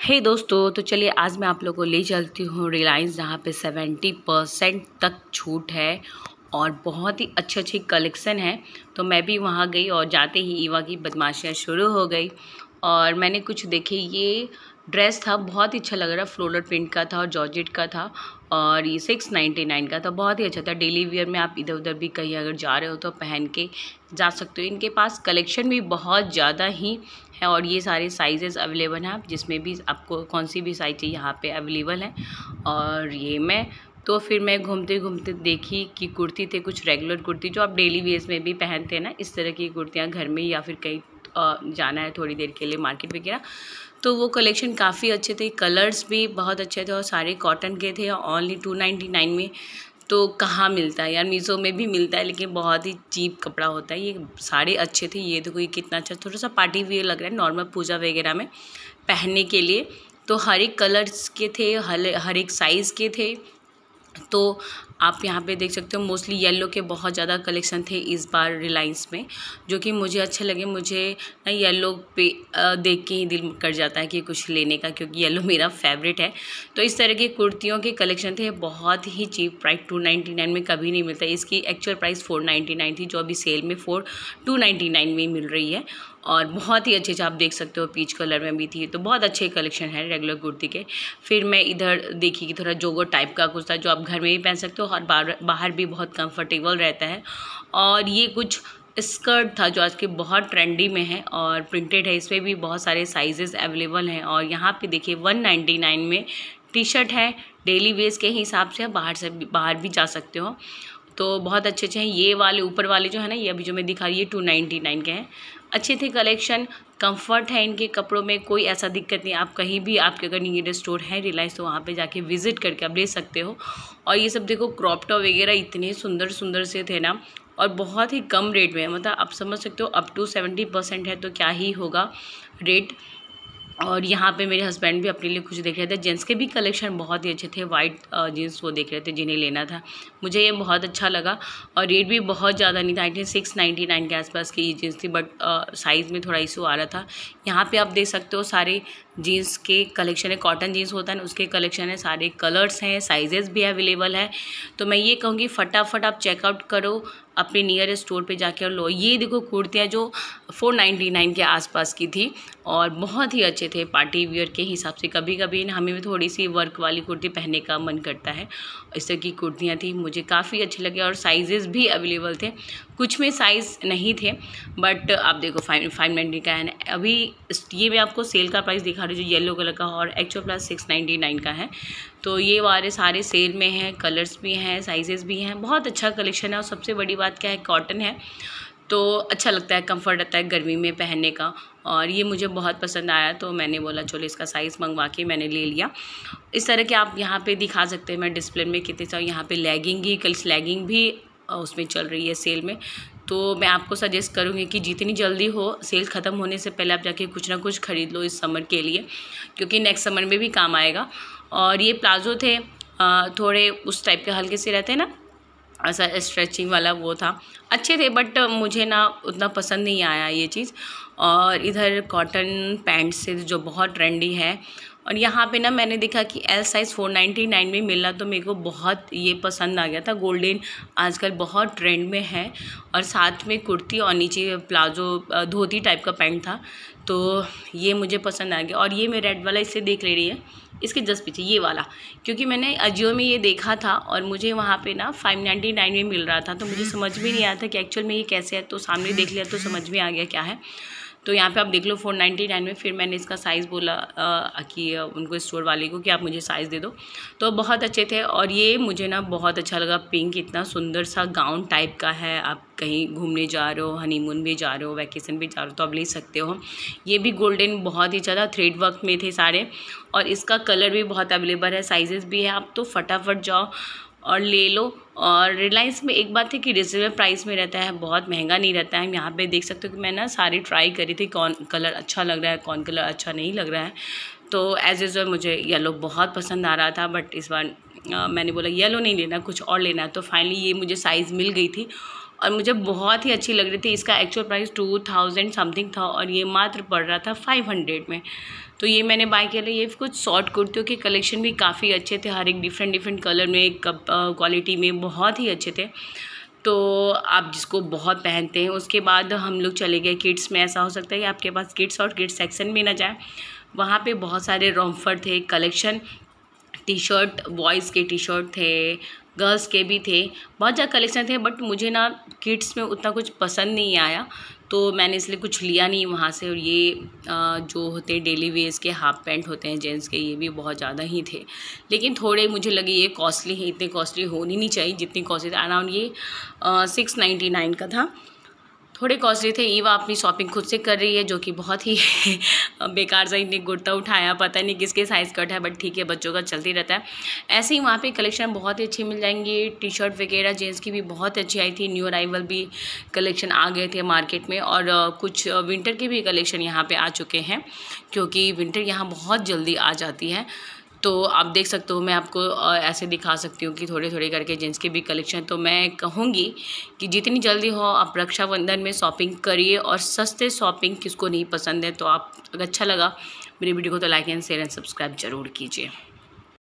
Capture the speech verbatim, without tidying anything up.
हे hey दोस्तों, तो चलिए आज मैं आप लोगों को ले चलती हूँ रिलायंस, जहाँ पे सेवेंटी परसेंट तक छूट है और बहुत ही अच्छी अच्छी कलेक्शन है। तो मैं भी वहाँ गई और जाते ही ईवा की बदमाशियाँ शुरू हो गई और मैंने कुछ देखे। ये ड्रेस था, बहुत ही अच्छा लग रहा, फ्लोरल प्रिंट का था और जॉर्जेट का था और ये सिक्स नाइन्टी नाइन का था। बहुत ही अच्छा था। डेली वेयर में आप इधर उधर भी कहीं अगर जा रहे हो तो पहन के जा सकते हो। इनके पास कलेक्शन भी बहुत ज़्यादा ही है और ये सारे साइजेस अवेलेबल हैं। आप जिसमें भी आपको कौन सी भी साइज चाहिए यहाँ पे अवेलेबल है। और ये मैं तो फिर मैं घूमते घूमते देखी कि कुर्ती थे, कुछ रेगुलर कुर्ती जो आप डेली वेयर्स में भी पहनते हैं ना, इस तरह की कुर्तियाँ घर में या फिर कहीं जाना है थोड़ी देर के लिए मार्केट वगैरह, तो वो कलेक्शन काफ़ी अच्छे थे। कलर्स भी बहुत अच्छे थे और सारे कॉटन के थे। ओनली टू नाइन्टी नाइन में तो कहाँ मिलता है यार, मीशो में भी मिलता है लेकिन बहुत ही चीप कपड़ा होता है। ये सारे अच्छे थे। ये देखो, ये कितना अच्छा, थोड़ा सा पार्टी वेयर लग रहा है, नॉर्मल पूजा वगैरह में पहनने के लिए। तो हर एक कलर्स के थे, हर हर एक साइज़ के थे। तो आप यहाँ पे देख सकते हो मोस्टली येलो के बहुत ज़्यादा कलेक्शन थे इस बार रिलायंस में, जो कि मुझे अच्छे लगे। मुझे ना येलो पे देख के ही दिल कर जाता है कि कुछ लेने का, क्योंकि येलो मेरा फेवरेट है। तो इस तरह की कुर्तियों के कलेक्शन थे, बहुत ही cheap price, two ninety nine में कभी नहीं मिलता। इसकी actual price four ninety nine थी, जो अभी सेल में फोर टू नाइन्टी नाइन में मिल रही है। और बहुत ही अच्छे अच्छे आप देख सकते हो, पीच कलर में भी थी। तो बहुत अच्छे कलेक्शन है रेगुलर कुर्ती के। फिर मैं इधर देखी कि थोड़ा जोगो टाइप का कुछ था, जो आप घर में भी पहन सकते हो और बाहर बाहर भी बहुत कंफर्टेबल रहता है। और ये कुछ स्कर्ट था जो आज के बहुत ट्रेंडी में है और प्रिंटेड है। इसमें भी बहुत सारे साइजेस अवेलेबल हैं। और यहाँ पे देखिए वन नाइन्टी नाइन में टी शर्ट है, डेली वेयर्स के हिसाब से बाहर से बाहर भी जा सकते हो। तो बहुत अच्छे अच्छे हैं। ये वाले ऊपर वाले जो है ना, ये अभी जो मैं दिखा रही है टू नाइन्टी नाइन के हैं। अच्छे थे कलेक्शन, कंफर्ट है इनके कपड़ों में, कोई ऐसा दिक्कत नहीं। आप कहीं भी, आपके अगर नियरेस्ट स्टोर है रिलायंस, तो वहाँ पे जाके विजिट करके आप ले सकते हो। और ये सब देखो, क्रॉप टॉप वगैरह इतने सुंदर सुंदर से थे ना, और बहुत ही कम रेट में, मतलब आप समझ सकते हो अप टू सेवेंटी परसेंट है तो क्या ही होगा रेट। और यहाँ पे मेरे हस्बैंड भी अपने लिए कुछ देख रहे थे। जेंट्स के भी कलेक्शन बहुत ही अच्छे थे, वाइट जीन्स वो देख रहे थे जिन्हें लेना था। मुझे ये बहुत अच्छा लगा और रेट भी बहुत ज़्यादा नहीं था। I think six ninety nine के आसपास की ये जीन्स थी, बट साइज़ में थोड़ा इशू आ रहा था। यहाँ पे आप देख सकते हो सारे जीन्स के कलेक्शन है, कॉटन जीन्स होता है ना, उसके कलेक्शन है, सारे कलर्स हैं, साइजेस भी अवेलेबल है। तो मैं ये कहूँगी फटाफट आप चेकआउट करो अपने नियर स्टोर पे जाके और लो। ये देखो कुर्तियाँ जो फोर नाइन्टी नाइन के आसपास की थी और बहुत ही अच्छे थे पार्टी वियर के हिसाब से। कभी कभी हमें भी थोड़ी सी वर्क वाली कुर्ती पहनने का मन करता है, इस तरह की कुर्तियाँ थी, मुझे काफ़ी अच्छे लगे। और साइजेस भी अवेलेबल थे, कुछ में साइज़ नहीं थे, बट आप देखो फाइव फाइव नाइन्टी का है। अभी ये मैं आपको सेल का प्राइस दिखा रही हूँ, जो येलो कलर का और actual price six ninety nine का है। तो ये वाले सारे सेल में हैं, कलर्स भी हैं, साइजेस भी हैं, बहुत अच्छा कलेक्शन है। और सबसे बड़ी बात क्या है, कॉटन है तो अच्छा लगता है, कंफर्ट रहता है गर्मी में पहनने का। और ये मुझे बहुत पसंद आया तो मैंने बोला चलो इसका साइज़ मंगवा के मैंने ले लिया। इस तरह के आप यहाँ पे दिखा सकते हैं, मैं डिस्प्ले में कितने सारे, यहाँ पे लेगिंग ही, कल लेगिंग भी उसमें चल रही है सेल में। तो मैं आपको सजेस्ट करूँगी कि जितनी जल्दी हो, सेल ख़त्म होने से पहले आप जाके कुछ ना कुछ ख़रीद लो इस समर के लिए, क्योंकि नेक्स्ट समर में भी काम आएगा। और ये प्लाज़ो थे, थोड़े उस टाइप के हल्के से रहते हैं ना, ऐसा स्ट्रेचिंग वाला, वो था, अच्छे थे, बट मुझे ना उतना पसंद नहीं आया ये चीज़। और इधर कॉटन पैंट्स से जो बहुत ट्रेंडी है। और यहाँ पे ना मैंने देखा कि L size four ninety nine में मिला, तो मेरे को बहुत ये पसंद आ गया था। गोल्डन आजकल बहुत ट्रेंड में है और साथ में कुर्ती और नीचे प्लाजो धोती टाइप का पैंट था, तो ये मुझे पसंद आ गया। और ये मैं रेड वाला इससे देख ले रही है, इसके जस्ट पीछे ये वाला, क्योंकि मैंने अजियो में ये देखा था और मुझे वहाँ पे ना फाइव नाइन्टी नाइन में मिल रहा था, तो मुझे समझ में नहीं आया था कि एक्चुअल में ये कैसे है। तो सामने देख लिया तो समझ में आ गया क्या है। तो यहाँ पे आप देख लो फोर नाइन्टी नाइन में। फिर मैंने इसका साइज़ बोला आ, कि उनको स्टोर वाले को कि आप मुझे साइज़ दे दो, तो बहुत अच्छे थे। और ये मुझे ना बहुत अच्छा लगा, पिंक, इतना सुंदर सा गाउन टाइप का है। आप कहीं घूमने जा रहे हो, हनीमून भी जा रहे हो, वैकेशन भी जा रहे हो, तो आप ले सकते हो। ये भी गोल्डन बहुत ही ज़्यादा थ्रेड वर्क में थे सारे, और इसका कलर भी बहुत अवेलेबल है, साइजेस भी है। आप तो फटाफट जाओ और ले लो। और रिलायंस में एक बात है कि रिजनेबल प्राइस में रहता है, बहुत महंगा नहीं रहता है। यहाँ पे देख सकते हो कि मैं ना सारी ट्राई करी थी, कौन कलर अच्छा लग रहा है, कौन कलर अच्छा नहीं लग रहा है। तो एज यूजुअल मुझे येलो बहुत पसंद आ रहा था, बट इस बार आ, मैंने बोला येलो नहीं लेना, कुछ और लेना है। तो फाइनली ये मुझे साइज़ मिल गई थी और मुझे बहुत ही अच्छी लग रही थी। इसका actual price two thousand something था और ये मात्र पड़ रहा था फाइव हंड्रेड में। तो ये मैंने बाय किया। ये कुछ शॉर्ट कुर्तियों के कलेक्शन भी काफ़ी अच्छे थे, हर एक डिफरेंट डिफरेंट कलर में, कप क्वालिटी में बहुत ही अच्छे थे। तो आप जिसको बहुत पहनते हैं। उसके बाद हम लोग चले गए किड्स में। ऐसा हो सकता है कि आपके पास किड्स और किड्स सेक्शन भी ना जाए, वहाँ पे बहुत सारे रॉम्फर थे कलेक्शन, टी शर्ट, बॉयज़ के टी शर्ट थे, गर्ल्स के भी थे, बहुत ज़्यादा कलेक्शन थे। बट मुझे ना किड्स में उतना कुछ पसंद नहीं आया, तो मैंने इसलिए कुछ लिया नहीं वहाँ से। और ये आ, जो होते हैं डेली वेयर्स के हाफ पैंट होते हैं जेंट्स के, ये भी बहुत ज़्यादा ही थे, लेकिन थोड़े मुझे लगे ये कॉस्टली है, इतने कॉस्टली होनी नहीं चाहिए जितनी कॉस्टली था। अराउंड ये सिक्स नाइन्टी नाइन का था, थोड़े कॉस्टली थे। ईवा अपनी शॉपिंग खुद से कर रही है, जो कि बहुत ही बेकार सा इतनी कुर्ता उठाया, पता नहीं किसके साइज़ कट है, बट ठीक है, बच्चों का चलती रहता है। ऐसे ही वहाँ पे कलेक्शन बहुत ही अच्छी मिल जाएंगी। टी शर्ट वगैरह जेंट्स की भी बहुत अच्छी आई थी, न्यू अराइवल भी कलेक्शन आ गए थे मार्केट में। और कुछ विंटर के भी कलेक्शन यहाँ पर आ चुके हैं, क्योंकि विंटर यहाँ बहुत जल्दी आ जाती है। तो आप देख सकते हो, मैं आपको ऐसे दिखा सकती हूँ कि थोड़े थोड़े करके जेंट्स के भी कलेक्शन। तो मैं कहूँगी कि जितनी जल्दी हो आप रक्षाबंधन में शॉपिंग करिए। और सस्ते शॉपिंग किसको नहीं पसंद है। तो आप, अगर अच्छा लगा मेरी वीडियो को तो like and share and subscribe ज़रूर कीजिए।